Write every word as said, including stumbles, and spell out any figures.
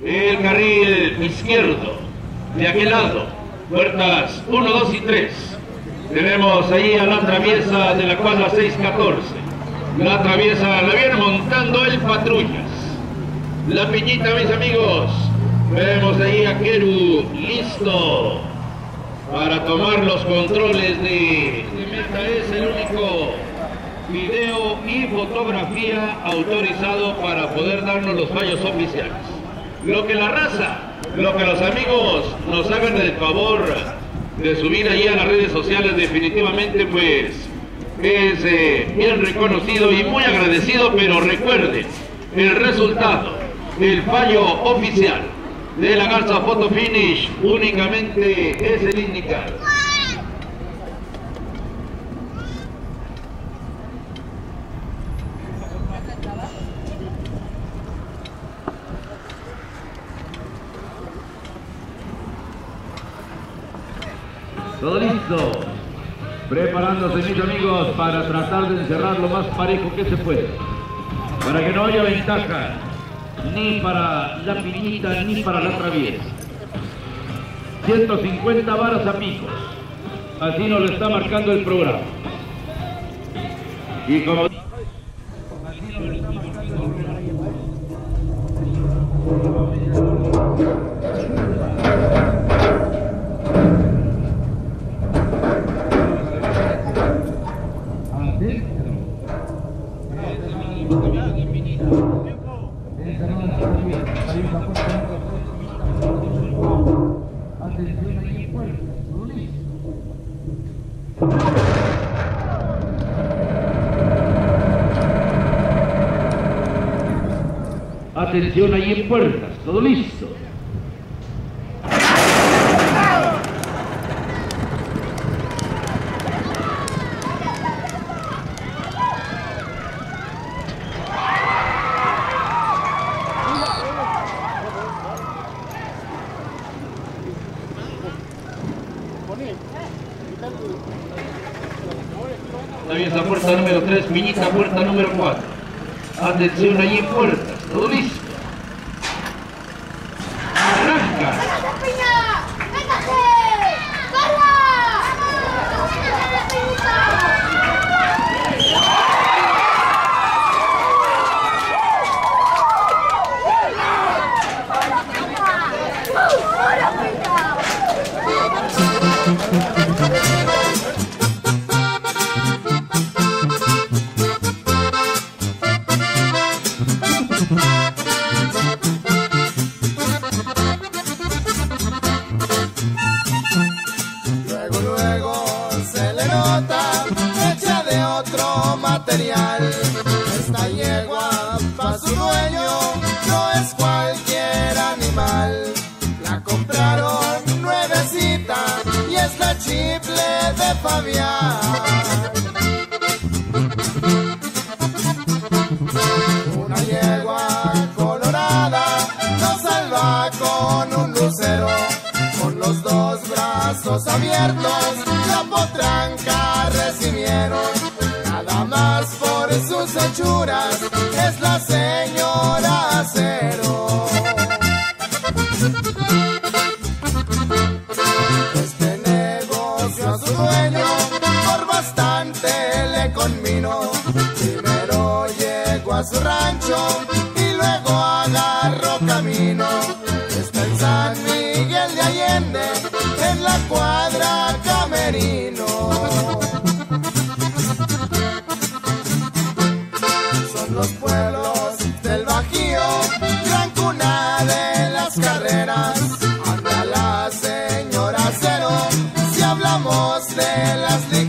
el carril izquierdo, de aquel lado, puertas uno, dos y tres. Tenemos ahí a la traviesa de la cuadra seis catorce. La traviesa la viene montando el Patrullas. La Piñita, mis amigos. Vemos ahí a Keru listo para tomar los controles de... Meta es el único video y fotografía autorizado para poder darnos los fallos oficiales. Lo que la raza, lo que los amigos nos hagan el favor de subir allí a las redes sociales, definitivamente pues es eh, bien reconocido y muy agradecido, pero recuerden, el resultado, el fallo oficial de la Garza Photo Finish únicamente es el indicado. Todo listo, preparándose mis amigos para tratar de encerrar lo más parejo que se puede, para que no haya ventaja ni para la Piñita ni para la traviesa. ciento cincuenta varas, amigos, así nos lo está marcando el programa. Y como así nos lo está marcando el programa. Atención ahí en puertas, todo listo. Traviesa puerta número tres, Piñita puerta número cuatro. Atención ahí en puertas, todo listo. Arranca. Luego, luego se le nota hecha de otro material. Esta yegua pa' su dueño no es cualquier animal. La compraron nuevecita y es la Chiple de Fabián. Una yegua colorada nos salva con un lucero. Con los dos brazos abiertos la potranca recibieron. Nada más por sus hechuras es la señora Acero. Este negocio a su dueño por bastante le convino. Primero llegó a su rancho y luego agarró camino. Está en San Miguel de Allende, en la cuadra Camerino. Son los pueblos del Bajío, gran cuna de las carreras. Anda la señora Acero, si hablamos de las ligas.